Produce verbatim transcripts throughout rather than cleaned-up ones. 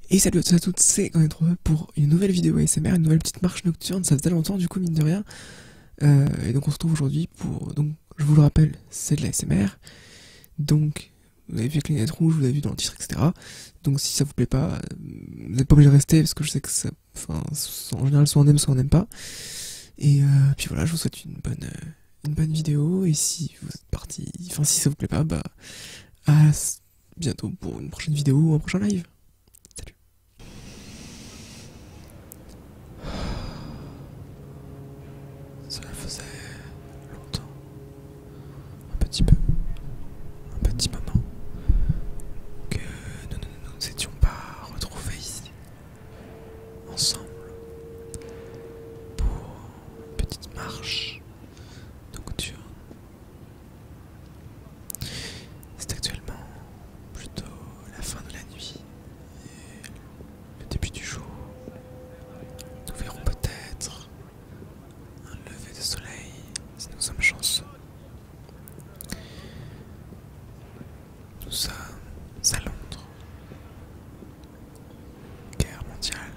Et salut à tous et à toutes, c'est quand même trop pour une nouvelle vidéo A S M R, une nouvelle petite marche nocturne, ça faisait longtemps du coup mine de rien. Euh, et donc on se retrouve aujourd'hui pour, donc je vous le rappelle, c'est de l'A S M R. Donc vous avez vu avec les lunettes rouges, vous avez vu dans le titre, et cetera. Donc si ça vous plaît pas, vous n'êtes pas obligé de rester parce que je sais que ça, enfin, en général soit on aime, soit on n'aime pas. Et euh, puis voilà, je vous souhaite une bonne, euh, une bonne vidéo. Et si vous êtes parti, enfin si ça vous plaît pas, bah à bientôt pour une prochaine vidéo ou un prochain live. Salut. Cela faisait longtemps, un petit peu, un petit moment, que nous ne nous étions pas retrouvés ici, ensemble, pour une petite marche nocturne. C'est actuellement plutôt la fin de la nuit et le début du jour. Nous verrons peut-être un lever de soleil si nous sommes chanceux. Nous sommes à Londres, guerre mondiale,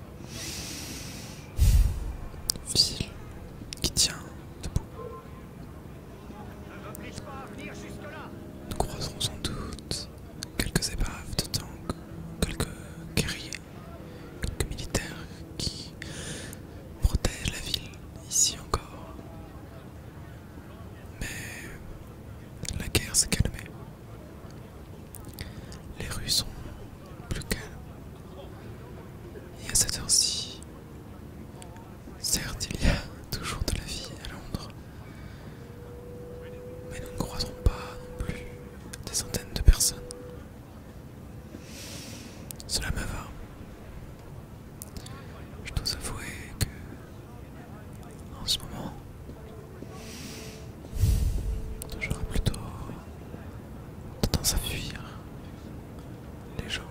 ville qui tient debout. Nous croiserons sans doute quelques épaves de tanks, quelques guerriers, quelques militaires qui protègent la ville ici encore. Mais la guerre s'est calmée. Les rues sont plus calmes. Et à cette heure-ci, certes il y a toujours de la vie à Londres, mais nous ne croiserons pas non plus des centaines de personnes. Cela me va. Je dois avouer que, en ce moment, j'aurais plutôt tendance à fuir les gens.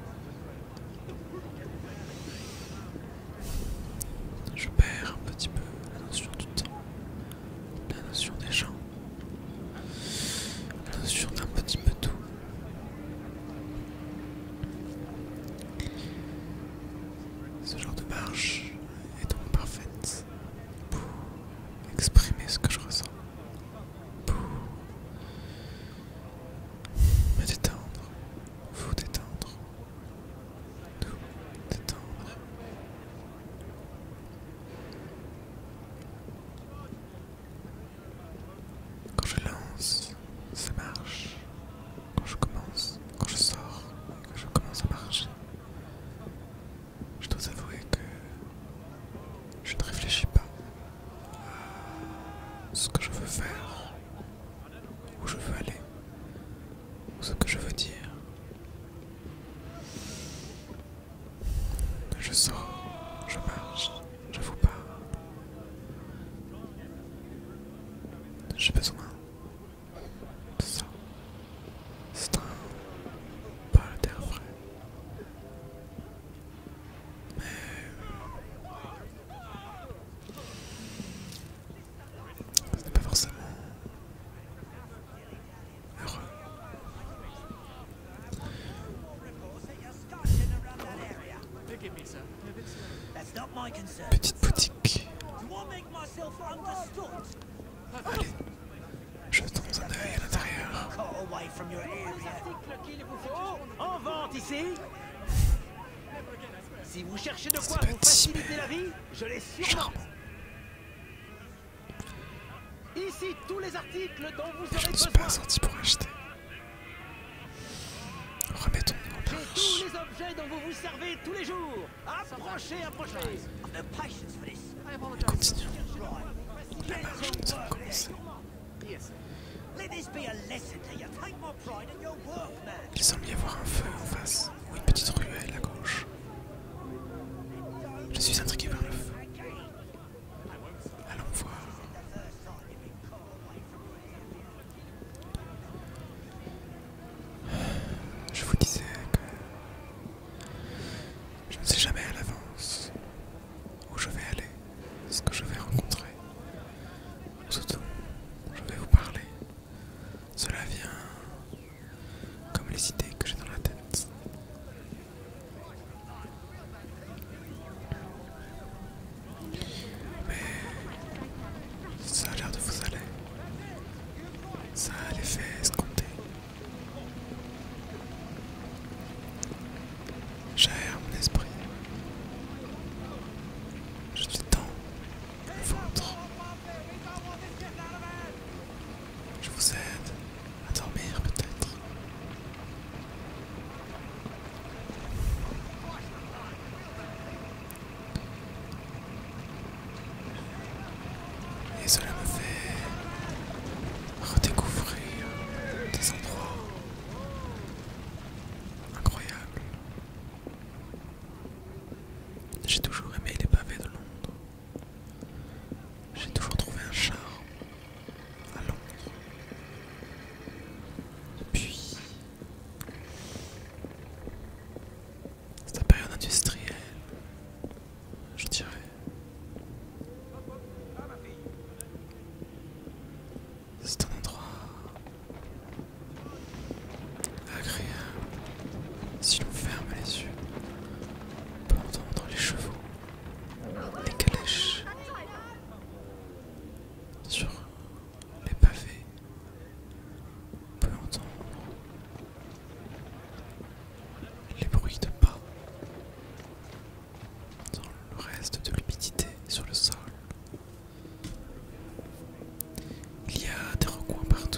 Je perds un petit peu la notion du temps, la notion des gens, la notion d'un petit peu tout. Ce genre de marche est donc parfaite pour exprimer ce que je ressens, pour me détendre, vous détendre, nous détendre. Quand je lance ces marches, quand je commence, quand je sors, quand je commence à marcher, je dois avouer que je ne réfléchis pas à ce que je veux faire, où je veux aller, ou ce que je veux dire. Je sors, je marche, je vous parle. J'ai besoin de ça. C'est un bol d'air frais. Mais ce n'est pas forcément heureux. Petite boutique. Allez, jetons un œil à l'intérieur. En vente ici. Si vous cherchez de C'est quoi vous petit, faciliter mais la vie, je l'ai sûrement. charmant. Ici, tous les articles dont vous Mais je aurez ne suis besoin. pas sorti pour acheter. Remettons-nous en J'ai marche. tous les objets dont vous vous servez tous les jours. Approchez, approchez. Et continuons. La marche nous a commencé. Il semble y avoir un feu en face, ou une petite ruelle à gauche. Je suis intrigué par le feu. Allons voir. Je vous disais que je ne sais jamais à l'avance où je vais aller, ce que je vais rencontrer, ce dont je vais vous parler. Cela vient comme les idées que j'ai dans la tête. J'ai toujours aimé les pavés de Londres. J'ai toujours trouvé un charme à Londres. Puis, c'est la période industrielle, je dirais. C'est un endroit agréable. Si l'on ferme les yeux, on peut entendre les chevaux, les calèches sur les pavés. On peut entendre les bruits de pas dans le reste de l'humidité sur le sol. Il y a des recoins partout,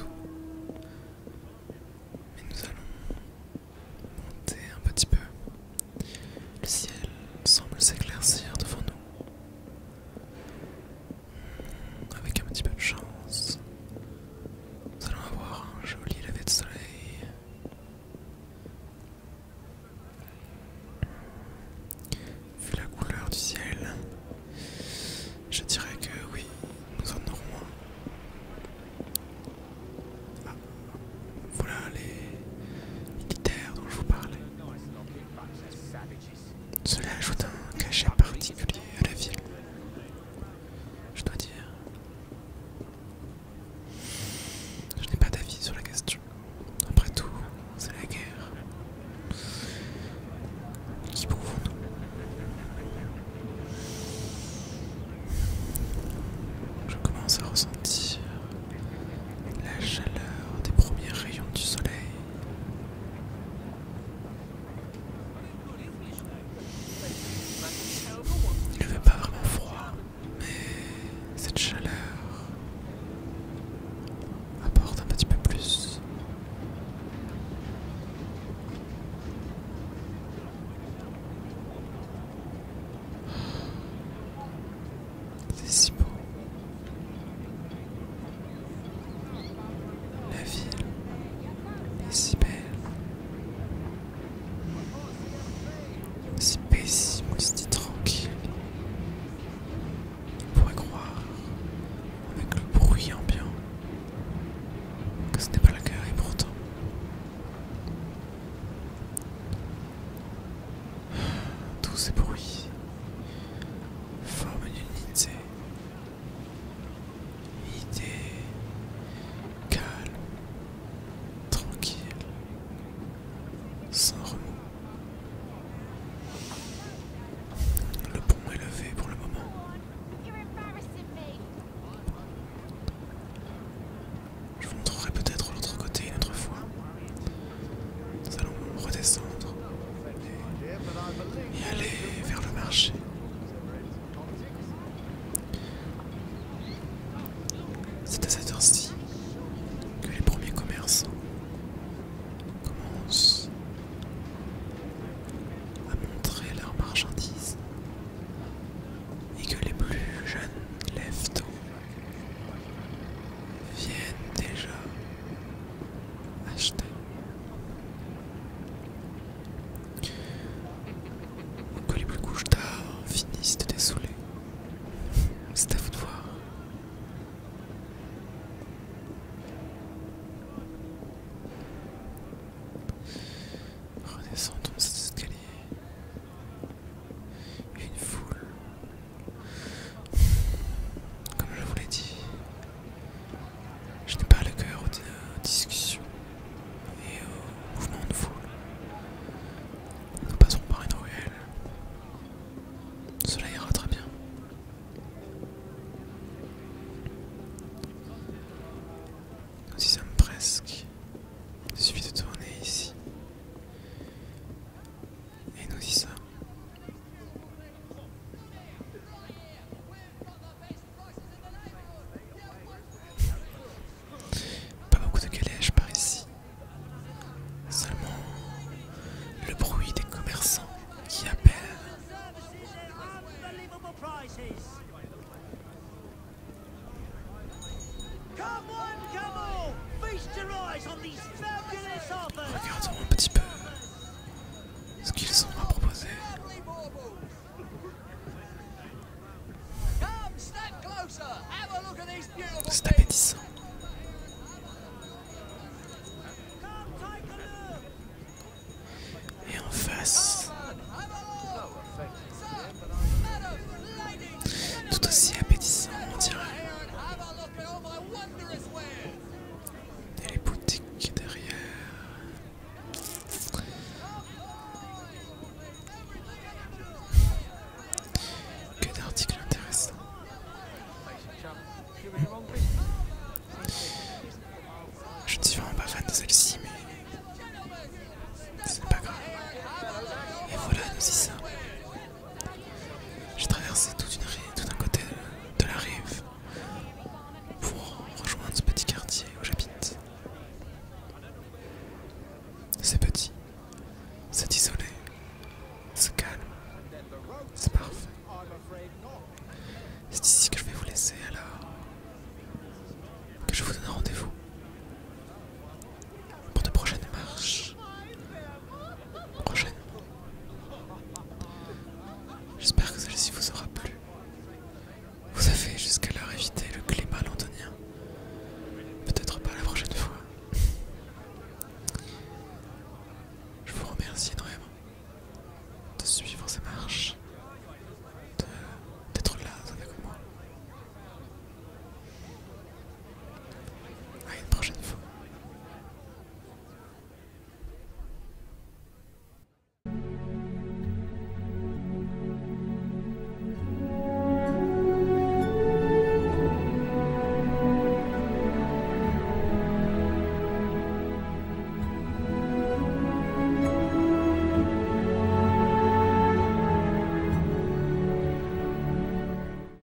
mais nous allons monter un petit peu. Le ciel semble s'éclaircir devant nous. Avec un petit peu de chance, nous allons avoir un joli lever de soleil. Vu la couleur du ciel, je dirais que oui, nous en aurons un. Ah, voilà les militaires dont je vous parlais. Cela ajoute un cachet particulier à la ville, je dois dire. Je n'ai pas d'avis sur la question. Après tout, c'est la guerre. Qui pouvons-nous? Je commence à ressentir la chaleur des premiers rayons du soleil. Il ne fait pas vraiment froid, mais cette chaleur apporte un petit peu plus. C'est si beau. La ville est si belle, si paisible, si tranquille. On pourrait croire, avec le bruit ambiant, que ce n'est pas le cas et pourtant. Tous ces bruits forment une unité. Unité calme, tranquille, sans remous. Le pont est levé pour le moment. Je vous montrerai peut-être l'autre côté une autre fois. Nous allons redescendre et aller vers le marché. C'est à cette heure-ci que les premiers commerçants commencent à montrer leurs marchandises et que les plus jeunes lèvent tôt viennent déjà acheter. Que les plus couches tard finissent de dessouler. C'est à vous de voir. Redescendons cet escalier. Une foule. Comme je vous l'ai dit, je n'ai pas le cœur aux discussions et aux mouvements de foule. Nous passerons par une ruelle. Cela ira très bien. Nous y sommes presque. Il suffit de tourner ici. Et nous y sommes. Pas beaucoup de calèches par ici. Seulement le bruit des commerçants qui appellent. Regardons un petit peu ce qu'ils ont à proposer. choisi ça. J'ai traversé toute une rive, tout un côté de, de la rive pour rejoindre ce petit quartier où j'habite. C'est petit, c'est isolé, c'est calme, c'est parfait. C'est ici que je vais vous laisser alors, que je vous donne rendez-vous pour de prochaines marches. Prochainement. J'espère que